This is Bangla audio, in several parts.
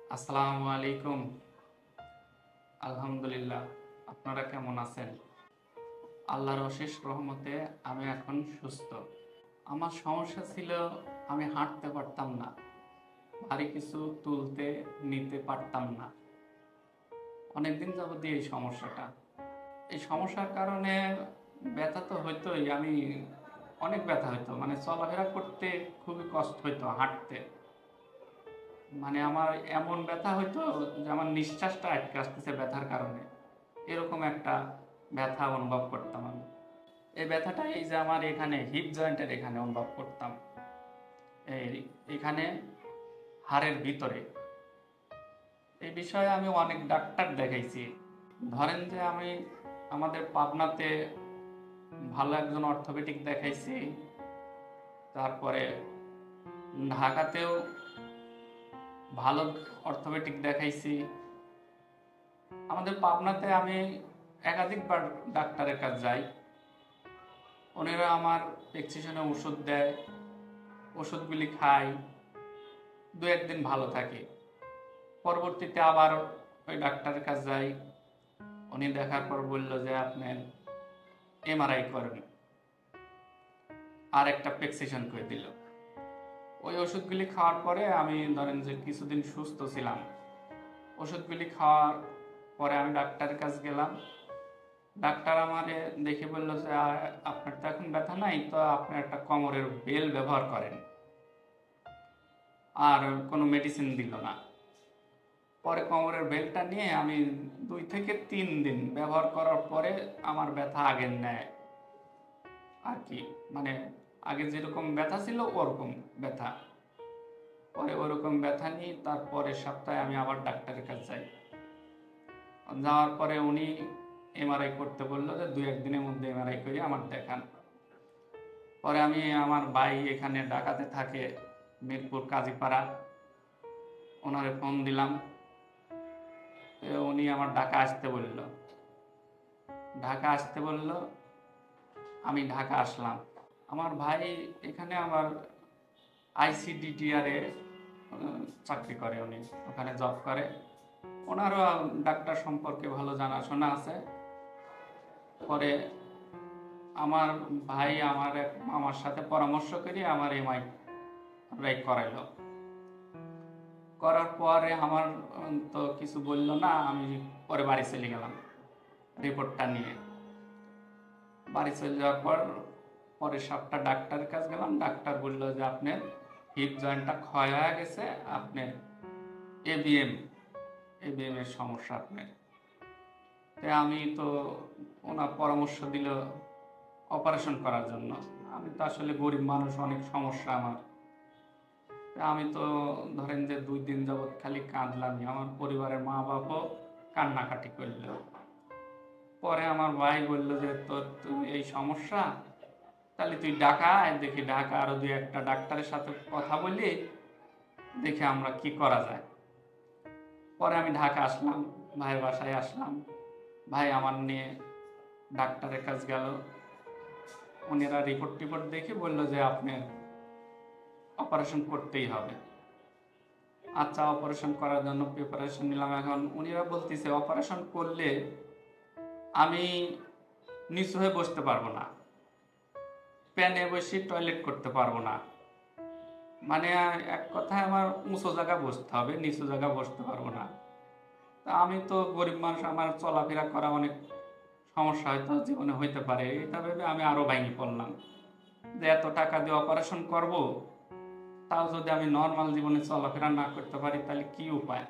আসসালামু আলাইকুম। আলহামদুলিল্লাহ। আপনারা কেমন আছেন? আল্লাহর অশেষ রহমতে আমি এখন সুস্থ। আমার সমস্যা ছিল, আমি হাঁটতে পারতাম না, ভারী কিছু তুলতে নিতে পারতাম না। অনেকদিন যাবত এই সমস্যাটা। এই সমস্যার কারণে ব্যথা তো হইতোই, আমি অনেক ব্যথা হইতো, মানে চলাফেরা করতে খুবই কষ্ট হইতো, হাঁটতে। মানে আমার এমন ব্যথা হইতো যে আমার নিঃশ্বাসটা আটকে আসতেছে ব্যথার কারণে, এরকম একটা ব্যথা অনুভব করতাম আমি। এই ব্যথাটা এই যে আমার এখানে হিপ জয়েন্টের এখানে অনুভব করতাম, এই এখানে হাড়ের ভিতরে। এই বিষয়ে আমি অনেক ডাক্তার দেখাইছি। ধরেন যে আমি আমাদের পাবনাতে ভালো একজন অর্থোপেডিক দেখাইছি, তারপরে ঢাকাতেও ভালো অর্থোপেডিক দেখাইছি। আমাদের পাবনাতে আমি একাধিকবার ডাক্তারের কাছে যাই, ওনারা আমার প্রেসক্রিপশনে ওষুধ দেয়, ওষুধগুলি খাই, দু একদিন ভালো থাকে। পরবর্তীতে আবার ওই ডাক্তারের কাছে যাই, উনি দেখার পর বলল যে আপনি এমআরআই করেন, আর একটা প্রেসক্রিপশন করে দিল। ওই ওষুধগুলি খাওয়ার পরে আমি ধরেন যে কিছুদিন সুস্থ ছিলাম। ওষুধগুলি খাওয়ার পরে আমি ডাক্তারের কাছে গেলাম। ডাক্তার আমারে দেখে বলল যে আপনার তো এখন ব্যথা নাই, তো আপনি একটা কোমরের বেল ব্যবহার করেন। আর কোনো মেডিসিন দিল না। পরে কোমরের বেলটা নিয়ে আমি 2 থেকে 3 দিন ব্যবহার করার পরে আমার ব্যথা আগের ন্যায় আর কি, মানে আগে যেরকম ব্যথা ছিল ওরকম ব্যথা। পরে ওরকম ব্যথা নিয়ে তারপরের সপ্তাহে আমি আবার ডাক্তারের কাছে যাই। যাওয়ার পরে উনি এমআরআই করতে বললো যে 2-1 দিনের মধ্যে এমআরআই করে আমার দেখান। পরে আমি আমার ভাই এখানে ঢাকাতে থাকে, মিরপুর কাজীপাড়া, ওনারে ফোন দিলাম। উনি আমার ঢাকা আসতে বলল। আমি ঢাকা আসলাম। আমার ভাই এখানে আমার আইসিডিটিআরে চাকরি করে, উনি ওখানে জব করে। ওনারও ডাক্তার সম্পর্কে ভালো জানাশোনা আছে। পরে আমার ভাই আমার সাথে পরামর্শ করে আমার এমআরআই করাইলো। করার পরে আমার তো কিছু বললো না, আমি পরে বাড়ি চলে গেলাম রিপোর্টটা নিয়ে। বাড়ি চলে যাওয়ার পর পরের সপ্তাহ ডাক্তারের কাছে গেলাম। ডাক্তার বললো যে আপনার হিপ জয়েন্টটা ক্ষয় হয়ে গেছে, আপনার এবিএম এর সমস্যা আপনার। তাই আমি তো ওনার পরামর্শ দিল অপারেশন করার জন্য। আমি তো আসলে গরিব মানুষ, অনেক সমস্যা আমার। আমি তো ধরেন যে 2 দিন যাবৎ খালি কাঁদলামই, আমার পরিবারের মা বাবাও কান্নাকাটি করল। পরে আমার ভাই বলল যে তোর এই সমস্যা, তাহলে তুই ঢাকা আয়, দেখি ঢাকা আরো 2-1টা ডাক্তারের সাথে কথা বলি, দেখে আমরা কি করা যায়। পরে আমি ঢাকা আসলাম, ভাইয়ের বাসায় আসলাম। ভাই আমার নিয়ে ডাক্তারের কাছে গেল। উনারা রিপোর্ট দেখে বলল যে আপনি অপারেশন করতেই হবে। আচ্ছা, অপারেশন করার জন্য প্রিপারেশন নিলাম। এখন উনিরা বলতেছে অপারেশন করলে আমি নিচু হয়ে বসতে পারবো না, প্যানে বসে টয়লেট করতে পারবো না, মানে এক কথায় আমার উঁচু জায়গা বসতে হবে, নিচু জায়গা বসতে পারবো না। তা আমি তো গরিব মানুষ, আমার চলাফেরা করা অনেক সমস্যা হয়তো জীবনে হইতে পারে, এটা ভেবে আমি আরো ভেঙে পড়লাম যে এত টাকা দিয়ে অপারেশন করব, তাও যদি আমি নর্মাল জীবনে চলাফেরা না করতে পারি তাহলে কি উপায়।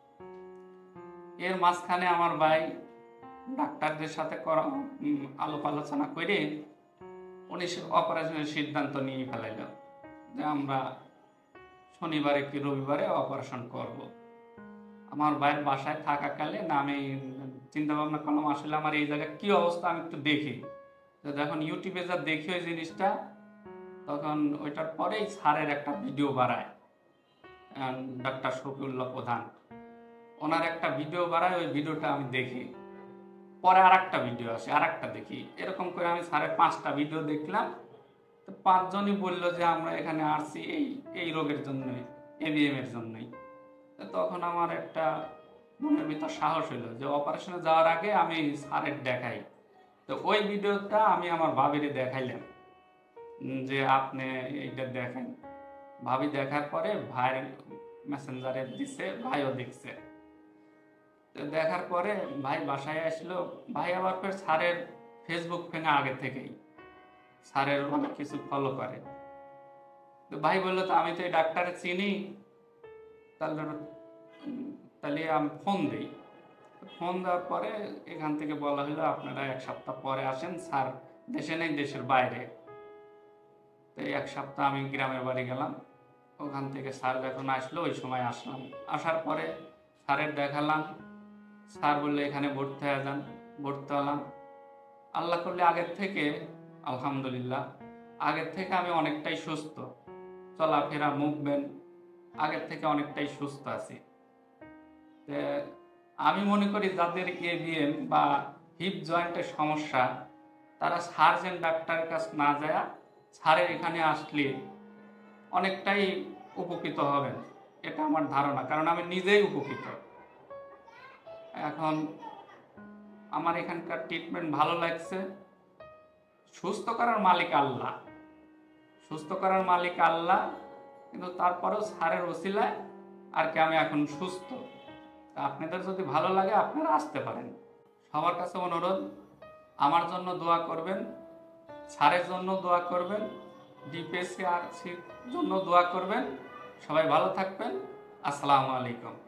এর মাঝখানে আমার ভাই ডাক্তারদের সাথে আলাপ আলোচনা করে উনি অপারেশনের সিদ্ধান্ত নিয়ে ফেলাইল যে আমরা শনিবারে কি রবিবারে অপারেশন করব। আমার ভাইয়ের বাসায় থাকাকালে না আমি চিন্তা ভাবনা করলাম আসলে আমার এই জায়গায় কি অবস্থা, আমি একটু দেখি। তো যখন ইউটিউবে যা দেখি ওই জিনিসটা, তখন ওইটার পরেই স্যারের একটা ভিডিও বাড়ায় ডাক্তার শফিউল্লাহ প্রধান, ওনার একটা ভিডিও বাড়ায়, ওই ভিডিওটা আমি দেখি। পরে আর একটা ভিডিও আসে, আর একটা দেখি, এরকম করে আমি স্যারের 5টা ভিডিও দেখলাম। তো 5 জনই বললো যে আমরা এখানে আসছি এই রোগের জন্য, এবিএম এর জন্যই। তখন আমার একটা মনের ভিতর সাহস হইলো যে অপারেশনে যাওয়ার আগে আমি স্যারের দেখাই। তো ওই ভিডিওটা আমি আমার ভাবিরে দেখাইলাম যে আপনি এইটা দেখেন। ভাবি দেখার পরে ভাইয়ের মেসেঞ্জারে দিছে, ভাইও দেখছে। তো দেখার পরে ভাই বাসায় আসলো। ভাই আবার ফের স্যারের ফেসবুক ফেঙে আগে থেকেই স্যারের অনেক কিছু ফলো করে। তো ভাই বললো তো আমি তো এই ডাক্তারে চিনি, তাহলে তাহলে আমি ফোন দিই। ফোন দেওয়ার পরে এখান থেকে বলা হলো আপনারা 1 সপ্তাহ পরে আসেন, স্যার দেশে নেই, দেশের বাইরে। তো 1 সপ্তাহ আমি গ্রামের বাড়ি গেলাম। ওখান থেকে স্যার যখন আসলো ওই সময় আসলাম। আসার পরে স্যারের দেখালাম। স্যার বললে এখানে ভর্তি হয়ে যান। ভর্তি হলাম। আল্লাহ করলে আগের থেকে আলহামদুলিল্লাহ আগের থেকে আমি অনেকটাই সুস্থ। চলাফেরা, মুভমেন্ট আগের থেকে অনেকটাই সুস্থ আছি। আমি মনে করি যাদের এভিএম বা হিপ জয়েন্টের সমস্যা, তারা সার্জেন ডাক্তারের কাছে না যায় স্যারের এখানে আসলে অনেকটাই উপকৃত হবেন, এটা আমার ধারণা। কারণ আমি নিজেই উপকৃত। এখন আমার এখানকার ট্রিটমেন্ট ভালো লাগছে। সুস্থ করার মালিক আল্লাহ, সুস্থ করার মালিক আল্লাহ, কিন্তু তারপরেও স্যারের ওসিলায় আর কি আমি এখন সুস্থ। আপনাদের যদি ভালো লাগে আপনারা আসতে পারেন। সবার কাছে অনুরোধ, আমার জন্য দোয়া করবেন, স্যারের জন্য দোয়া করবেন, ডিপিএসসি আর সির জন্য দোয়া করবেন। সবাই ভালো থাকবেন। আসসালামু আলাইকুম।